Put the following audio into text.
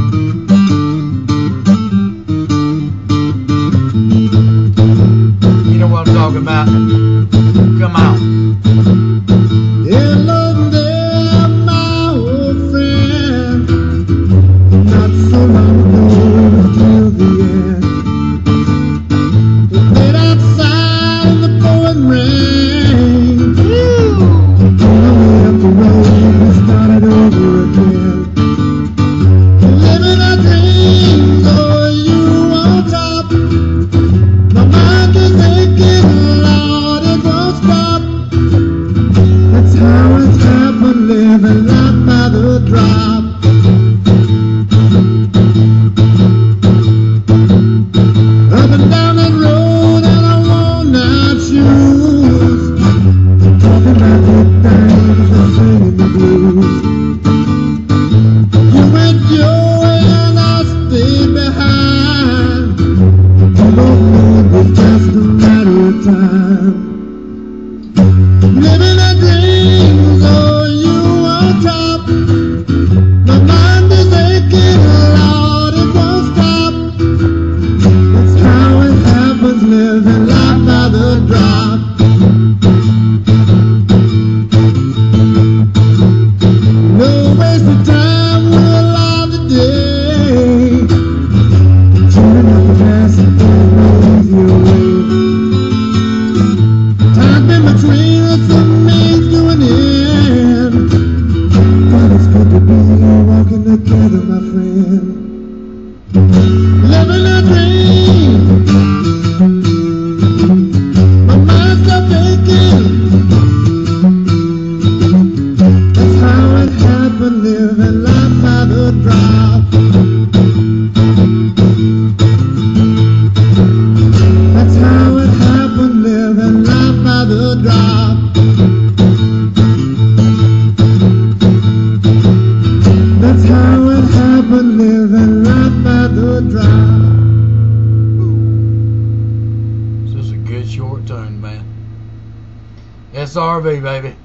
You know what I'm talking about. Come on. Hello there, my old friend. Not so long ago till the end. We played outside in the pouring rain. On the way up the road, we started over again. Living our dreams, oh, you on top. My mind is aching, Lord, it won't stop. That's how it's happened, living life by the drop. Up and down that road in our worn-out shoes, talking about good things and singing the blues. You went your way and I stayed behind. We both knew it was just a matter of time. Living our dreams, oh, you on top. My mind is aching, Lord, it won't stop. That's how it happens, living life by the drop. No waste of time, we're alive today. Turning up the gas and getting no easier way. Time in between us and me doing it. God, it's good to be here walking together, my friend. Living a dream. My mind's still aching. That's how it happened, living life by the drop. That's how it happened, living life by the drop. That's how it happened, living life by the drop. This is a good short tune, man. SRV, baby.